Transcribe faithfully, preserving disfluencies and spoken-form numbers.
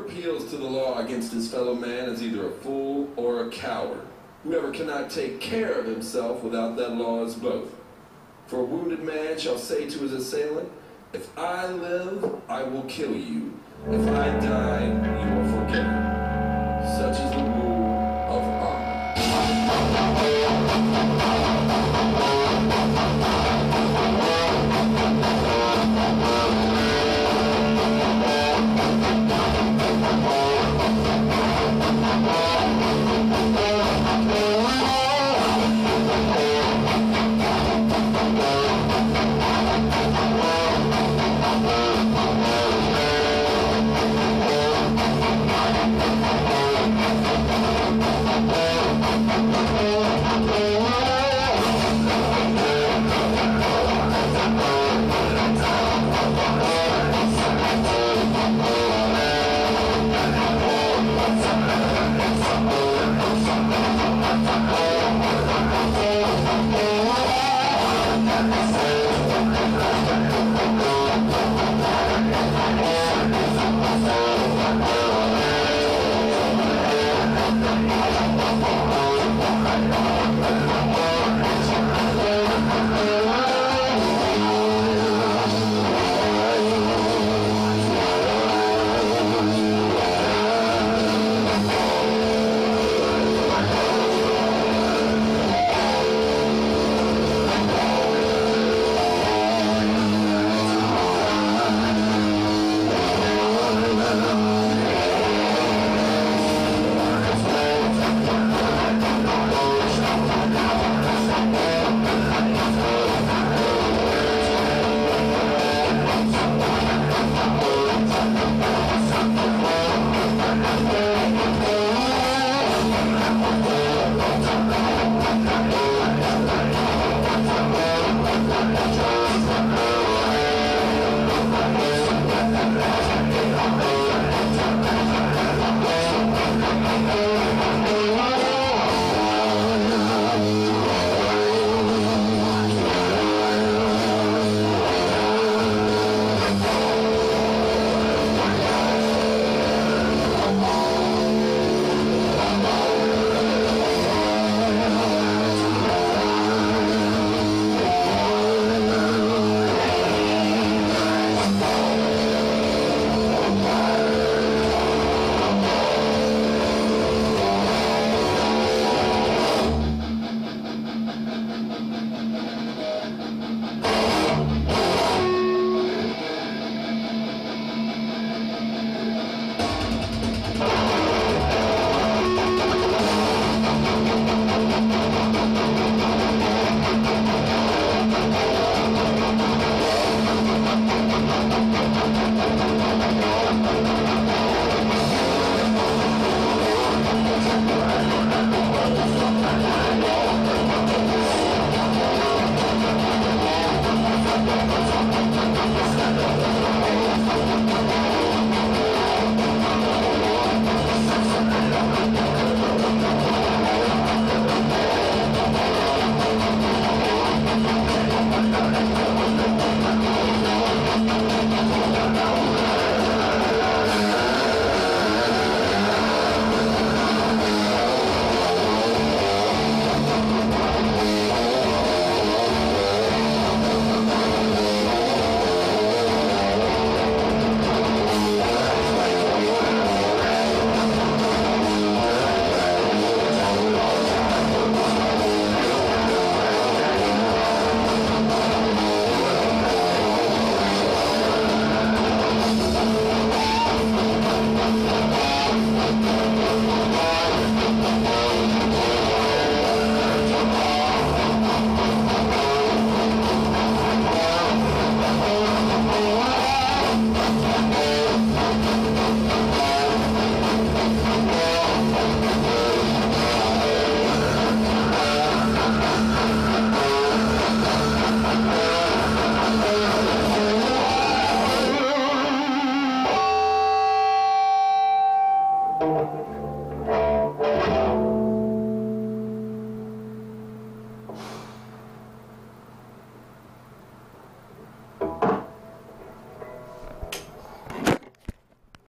appeals to the law against his fellow man is either a fool or a coward. Whoever cannot take care of himself without that law is both. For a wounded man shall say to his assailant, if I live, I will kill you. If I die, you will forget it. Such is the rule